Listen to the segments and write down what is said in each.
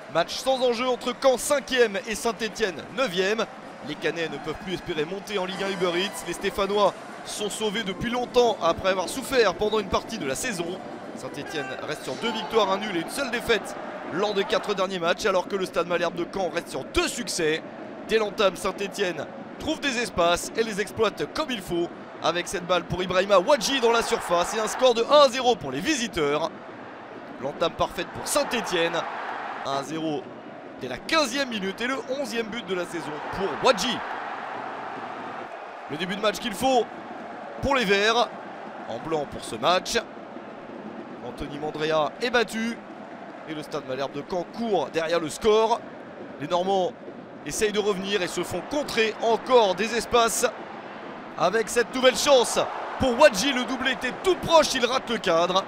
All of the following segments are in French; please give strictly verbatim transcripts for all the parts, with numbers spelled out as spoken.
Match sans enjeu entre Caen cinquième et Saint-Etienne neuvième. Les Canets ne peuvent plus espérer monter en Ligue un Uber Eats. Les Stéphanois sont sauvés depuis longtemps après avoir souffert pendant une partie de la saison. Saint-Etienne reste sur deux victoires, un nul et une seule défaite lors des quatre derniers matchs, alors que le Stade Malherbe de Caen reste sur deux succès. Dès l'entame, Saint-Etienne trouve des espaces et les exploite comme il faut, avec cette balle pour Ibrahima Wadji dans la surface et un score de un à zéro pour les visiteurs. L'entame parfaite pour Saint-Etienne. un à zéro dès la quinzième minute et le onzième but de la saison pour Wadji. Le début de match qu'il faut pour les Verts. En blanc pour ce match. Anthony Mandrea est battu. Et le Stade Malherbe de Caen court derrière le score. Les Normands essayent de revenir et se font contrer encore des espaces. Avec cette nouvelle chance pour Wadji, le doublé était tout proche, il rate le cadre.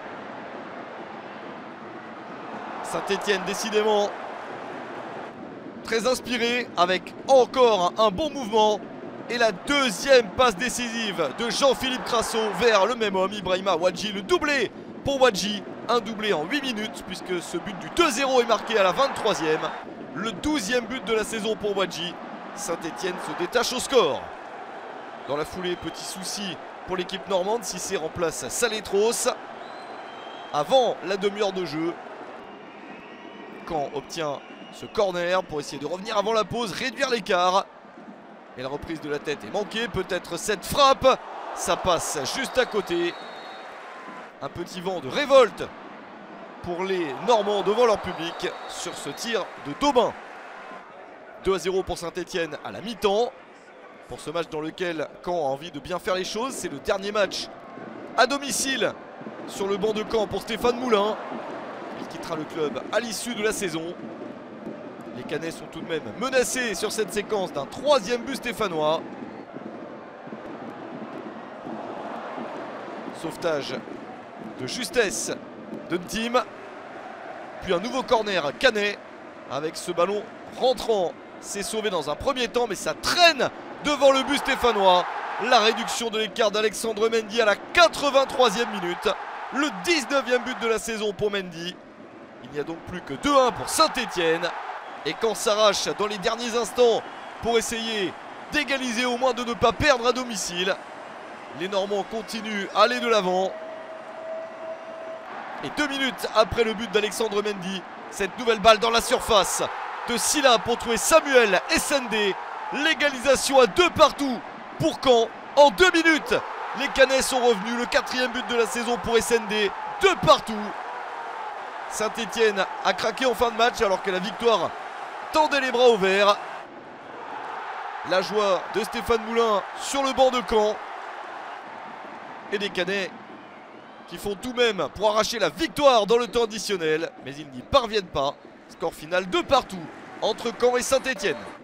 Saint-Etienne décidément très inspiré, avec encore un bon mouvement. Et la deuxième passe décisive de Jean-Philippe Crasso vers le même homme, Ibrahima Wadji. Le doublé pour Wadji, un doublé en huit minutes, puisque ce but du deux zéro est marqué à la vingt-troisième. Le douzième but de la saison pour Wadji. Saint-Etienne se détache au score. Dans la foulée, petit souci pour l'équipe normande. Cissé remplace Saletros. Avant la demi-heure de jeu, Caen obtient ce corner pour essayer de revenir avant la pause, réduire l'écart. Et la reprise de la tête est manquée. Peut-être cette frappe. Ça passe juste à côté. Un petit vent de révolte pour les Normands devant leur public sur ce tir de Daubin. deux à zéro pour Saint-Etienne à la mi-temps. Pour ce match dans lequel Caen a envie de bien faire les choses. C'est le dernier match à domicile sur le banc de Caen pour Stéphane Moulin. Il quittera le club à l'issue de la saison. Les Canets sont tout de même menacés sur cette séquence d'un troisième but stéphanois. Sauvetage de justesse de Ntim. Puis un nouveau corner Canet. Avec ce ballon rentrant, c'est sauvé dans un premier temps, mais ça traîne devant le but stéphanois. La réduction de l'écart d'Alexandre Mendy à la quatre-vingt-troisième minute. Le dix-neuvième but de la saison pour Mendy. Il n'y a donc plus que deux à un pour Saint-Etienne. Et Caen s'arrache dans les derniers instants pour essayer d'égaliser, au moins de ne pas perdre à domicile. Les Normands continuent à aller de l'avant. Et deux minutes après le but d'Alexandre Mendy, cette nouvelle balle dans la surface de Silla pour trouver Samuel Essendé. L'égalisation à deux partout pour Caen en deux minutes. Les Canets sont revenus, le quatrième but de la saison pour Essendé, deux partout. Saint-Etienne a craqué en fin de match alors que la victoire tendait les bras ouverts. La joie de Stéphane Moulin sur le banc de Caen. Et des Canets qui font tout de même pour arracher la victoire dans le temps additionnel. Mais ils n'y parviennent pas. Score final deux partout entre Caen et Saint-Etienne.